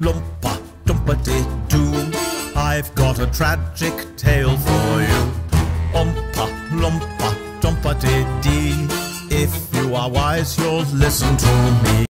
lumpa, dumpity-doo. I've got a tragic tale for you. Umpa, lumpa, dumpity-dee. If you are wise, you'll listen to me.